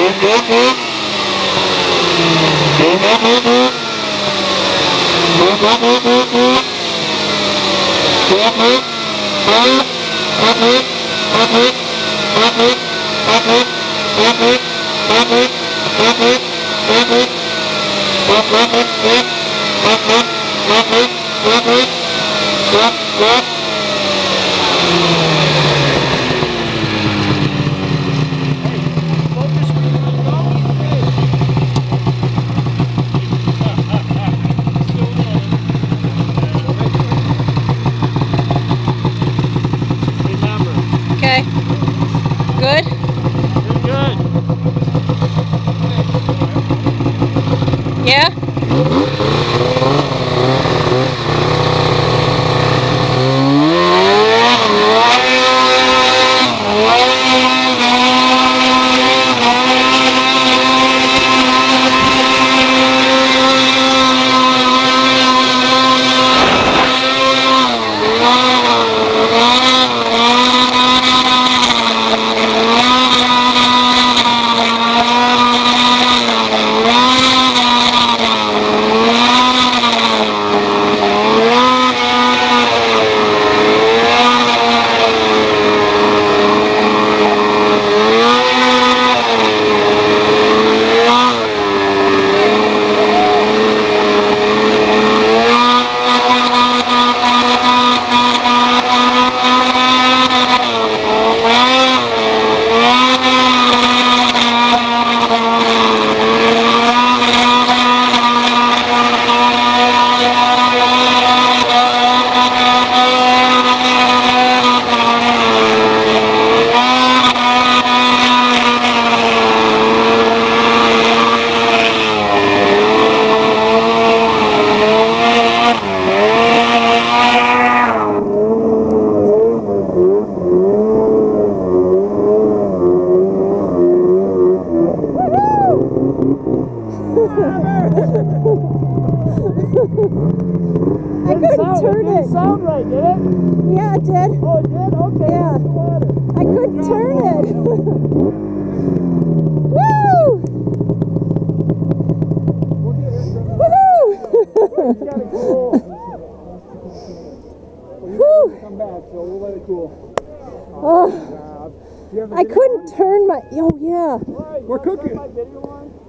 Okay. Good? Good. Yeah? I couldn't turn it. Didn't sound right, did it? Yeah, it did. Oh, it did? Okay. Yeah. I couldn't turn it. Woo! Woohoo! It's gotta cool. Whew. Come back, so we'll let it cool. Oh, I couldn't turn my. Oh, yeah. We're cooking.